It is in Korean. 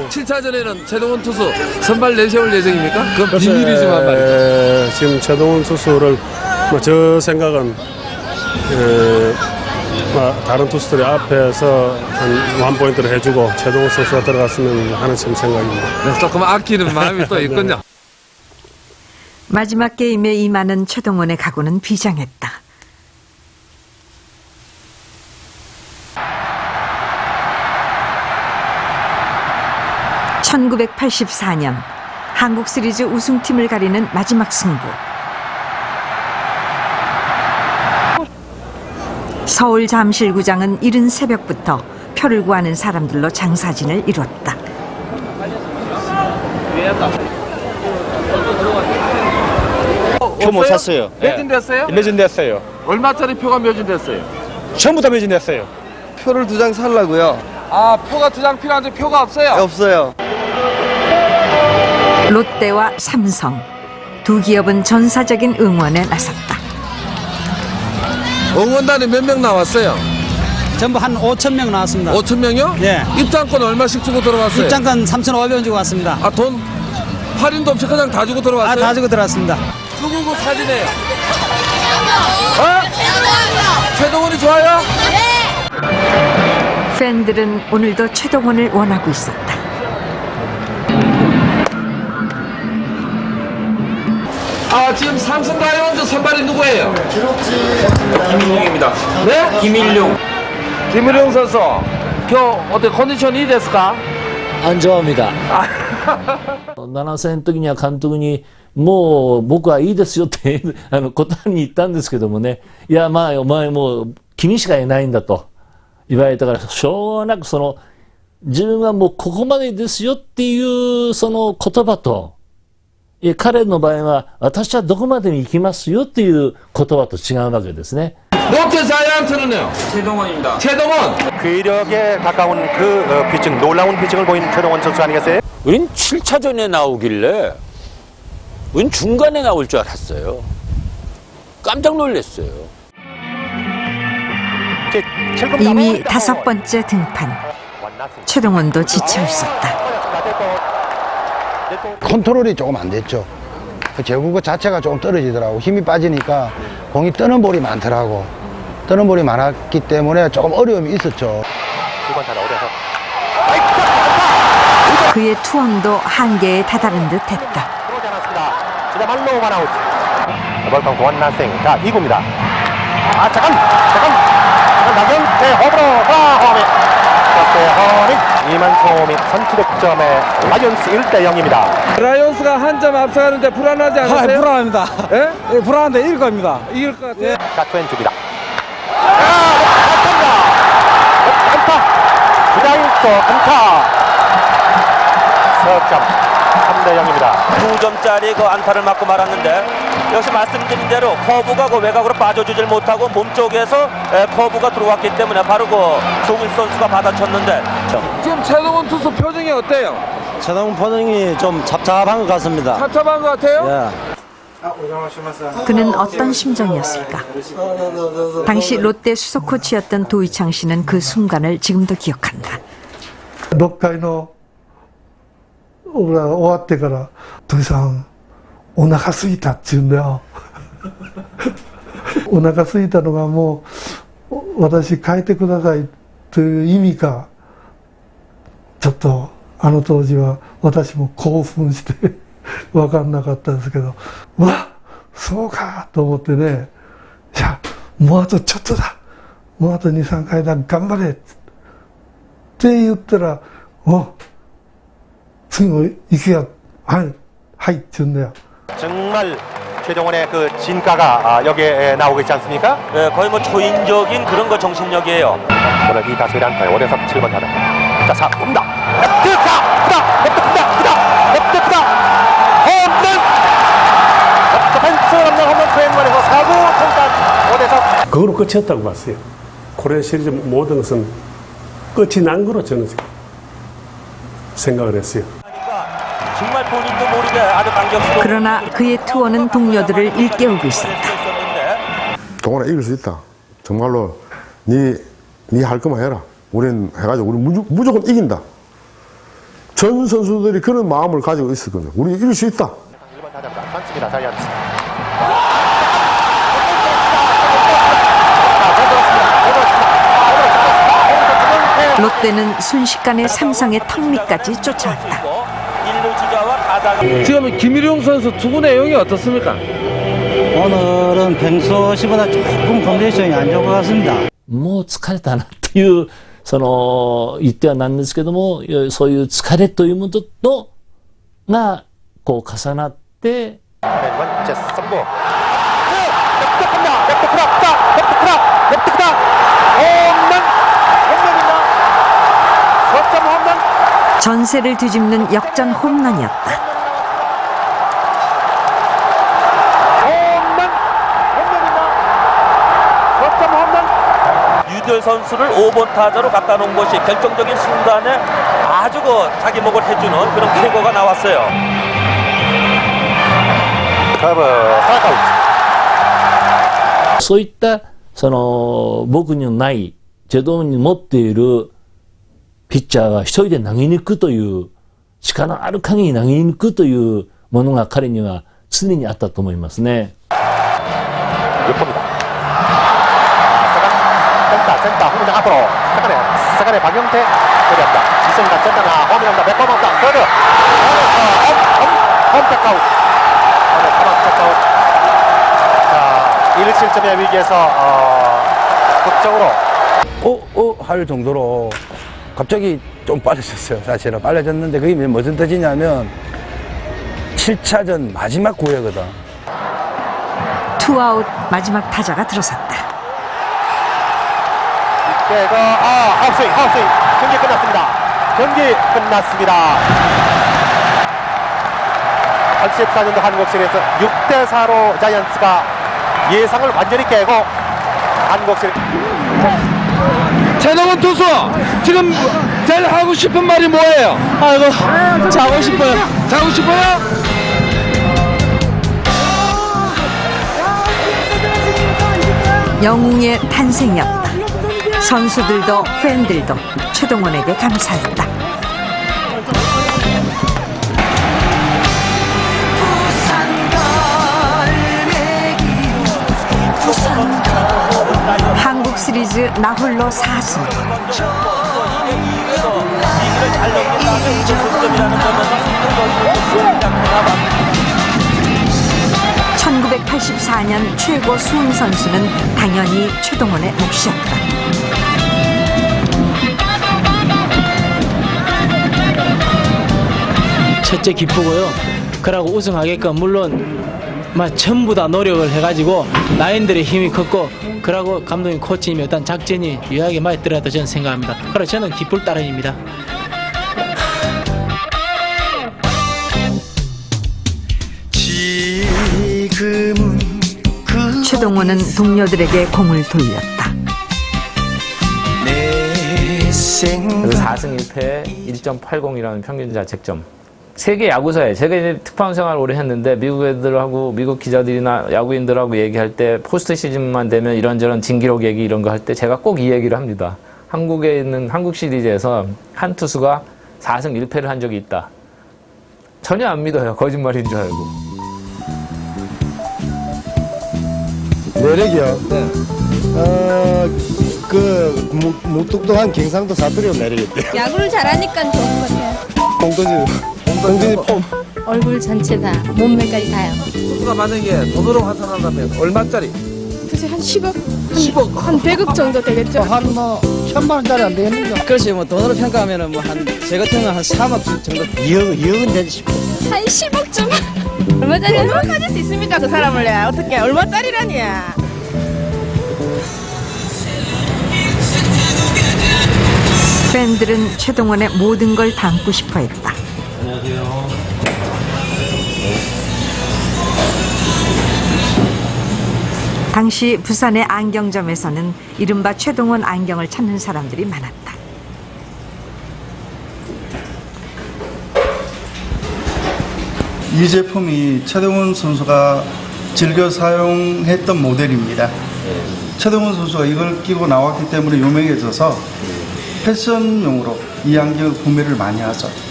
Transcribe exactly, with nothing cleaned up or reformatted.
칠 차전에는 최동원 투수 선발 내세울 예정입니까? 그건 비밀이지만 말이죠. 지금 최동원 투수를 뭐 저 생각은 에, 뭐 다른 투수들이 앞에서 한 원 포인트를 해주고 최동원 선수가 들어갔으면 하는 지금 생각입니다. 네, 조금 아끼는 마음이 또 있군요. 마지막 게임에 임하는 최동원의 각오는 비장했다. 천구백팔십사 년 한국 시리즈 우승팀을 가리는 마지막 승부. 서울 잠실구장은 이른 새벽부터 표를 구하는 사람들로 장사진을 이뤘다. 표 못 샀어요. 매진됐어요? 네. 매진됐어요. 얼마짜리 표가 매진됐어요? 전부 다 매진됐어요. 표를 두 장 살라고요. 아, 표가 두 장 필요한데 표가 없어요? 네, 없어요. 롯데와 삼성 두 기업은 전사적인 응원에 나섰다. 응원단이 몇 명 나왔어요? 전부 한 오천 명 나왔습니다. 오천 명이요? 예. 입장권 얼마씩 주고 들어갔어요? 입장권 삼천오백 원 주고 왔습니다. 아, 돈 할인도 없이 그냥 다 주고 들어왔어요? 아, 다 주고 들어왔습니다. 누구 그 사진이에요? 어? 최동원이 좋아요? 팬들은 오늘도 최동원을 원하고 있었다. 아, 지금 삼성 라이온즈 선발이 누구예요? 김일용입니다. 네? 김일용. 김일용 선수. 겨 어때 컨디션이 됐을까? 안 좋아합니다.なな戦の時には監督にもう僕はいいですよってあの答えに言ったんですけどもね、いやまあお前もう君しかいないんだと言われたから、しょうがなくその自分はもうここまでですよっていうその言葉と、いや彼の場合は私はどこまでに行きますよっていう言葉と違うわけですね。 롯데 자이언트는요? 최동원입니다. 최동원. 괴력에 가까운 그 어, 피칭, 놀라운 피칭을 보인 최동원 선수 아니겠어요? 우린 칠 차전에 나오길래 우린 중간에 나올 줄 알았어요. 깜짝 놀랐어요. 이미 다섯 번째 등판. 최동원도 지쳐 있었다. 컨트롤이 조금 안 됐죠. 제구 그 자체가 조금 떨어지더라고. 힘이 빠지니까 공이 뜨는 볼이 많더라고. 뜨는 볼이 많았기 때문에 조금 어려움이 있었죠. 그의 투혼도 한계에 다다른 듯 했다. 자, 이 구입니다. 아, 잠깐! 잠깐! 나경태 홈으로 홈이 홈이 이만소미 선취 득점에 라이온스 일 대 영입니다. 라이온스가 한 점 앞서가는데 불안하지 않으세요? 아, 불안합니다. 예? 예, 불안한데 이길 겁니다. 이길 것 같아요? 예. 자, 투앤줍니다. 안타! 부자일도 안타! 석점 삼 대 영입니다. 두 점짜리 그 안타를 맞고 말았는데, 역시 말씀드린 대로 커브가 그 외곽으로 빠져주질 못하고 몸쪽에서 커브가 들어왔기 때문에 바로 그 송일 선수가 받아쳤는데, 지금 최동원 투수 표정이 어때요? 최동원 표정이 좀 잡잡한 것 같습니다. 잡잡한 것 같아요? 예. 그는 어떤 심정이었을까? 당시 롯데 수석 코치였던 도이창 씨는 그 순간을 지금도 기억한다. ろっかいの終わってから「土井さんお腹すいた」って言うんだよ。お腹すいたのがもう私変えてくださいという意味か、ちょっとあの当時は私も興奮して分かんなかったですけど、うわそうかと思ってね、いやもうあとちょっとだ、もうあとにさんかいだ、頑張れって言ったら、お次も行くよ、はいはいって言うんだよ。 정말 최동원의 그 진가가 여기에 나오고 있지 않습니까? 네, 거의 뭐 초인적인 그런 거 정신력이에요. 오늘 이 다수의 안타에 오대석 칠 번 타자. 자, 사, 옵니다. 옵니다! 옵니다! 옵니다! 옵니다! 홈런! 펜스 홈런 홈런 트웬만에서 사 구 통단 오대석. 그걸로 끝이었다고 봤어요. 코리안 시리즈 모든 것은 끝이 난 거로 저는 생각을 했어요. 정말 본인도 모르게 아주 강력수로. 그러나 그의 투혼은 동료들을 일깨우고 있었다. 동원아, 이길 수 있다. 정말로 네 네 할 거만 해라. 우린 해가지고 우리 무조, 무조건 이긴다. 전 선수들이 그런 마음을 가지고 있었거든요. 우리 이길 수 있다. 많습니다. 자이언츠. 롯데는 순식간에 삼성의 턱 밑까지 쫓아왔다. 지금 김일용 선수 투구 내용이 어떻습니까? 오늘은 평소시보다 조금 컨디션이 안 좋은 것 같습니다. もう疲れたなっていう、その、言ってはなんですけども、そういう疲れというものと、が、こう重なって、 전세를 뒤집는 역전 홈런이었다. 유들 선수를 오 번 타자로 갖다 놓은 것이 결정적인 순간에 아주 그 자기 목을 해주는 그런 쾌거가 나왔어요. 그そういったその僕にない、ジェドンに持っているピッチャーが一人で投げ抜くという、力のある限り投げ抜くというものが彼には常にあったと思いますね。 센터 홍명 앞으로 세간에 세간에 박영태 내렸다. 이승가 센터가 홈이란다. 몇 번 왔다. 서드. 홈 홈택아웃. 홈 택아웃. 자, 일 실점의 위기에서 어, 극적으로 어? 어? 할 정도로 갑자기 좀 빨라졌어요. 사실은 빨라졌는데 그게 무슨 뜻이냐면 칠 차전 마지막 구회거든. 투아웃 마지막 타자가 들어섰다. 네, 그, 아, 아웃스윙, 아웃스윙. 경기 끝났습니다. 경기 끝났습니다. 팔십사 년도 한국 시리즈 육 대 사로 자이언츠가 예상을 완전히 깨고 한국 시리즈. 최동원 투수 지금 제일 하고 싶은 말이 뭐예요? 아이고, 자고 싶어요. 자고 싶어요? 영웅의 탄생이었다. 선수들도 팬들도 최동원에게 감사했다. 한국 시리즈 나홀로 사 승. 천구백팔십사 년 최고 수훈 선수는 당연히 최동원의 몫이었다. 첫째 기쁘고요. 그러고 우승하게끔 물론 막 전부 다 노력을 해가지고 라인들의 힘이 컸고 그러고 감독님 코치님이 어떤 작전이 유효하게 많이 들어갔다 저는 생각합니다. 그래서 저는 기쁠 따름입니다. 최동원은 동료들에게 공을 돌렸다. 그래서 사 승 일 패 일 점 팔공이라는 평균 자책점. 세계 야구사에 제가 이제 특파원 생활을 오래 했는데 미국 애들하고 미국 기자들이나 야구인들하고 얘기할 때 포스트 시즌만 되면 이런저런 진기록 얘기 이런 거 할 때 제가 꼭 이 얘기를 합니다. 한국에 있는 한국 시리즈에서 한 투수가 사 승 일 패를 한 적이 있다. 전혀 안 믿어요. 거짓말인 줄 알고. 매력이요? 네. 어, 그, 무, 무뚝뚝한 경상도 사투리가 매력이었대요. 야구를 잘하니까 좋은 것 같아요. 공도지, 공도지 폼. 얼굴 전체 다, 몸매까지 다요. 투수가 만약에 돈으로 환산한다면 얼마짜리? 글쎄, 한 십억? 한, 십억? 한 백억 정도 되겠죠? 한 뭐, 천만 원짜리 안 되겠는가? 그렇지, 뭐, 돈으로 평가하면은 뭐, 한, 제 같은 건 한 삼억 정도. 이억, 이억은 되지 싶어. 한 십억쯤? 얼마짜리 얼마 가질 수 있습니까, 그 사람을 내가? 어떻게, 얼마짜리라니? 팬들은 최동원의 모든 걸 담고 싶어 했다. 안녕하세요. 당시 부산의 안경점에서는 이른바 최동원 안경을 찾는 사람들이 많았다. 이 제품이 최동원 선수가 즐겨 사용했던 모델입니다. 네. 최동원 선수가 이걸 끼고 나왔기 때문에 유명해져서 패션용으로 이 안경 구매를 많이 하죠.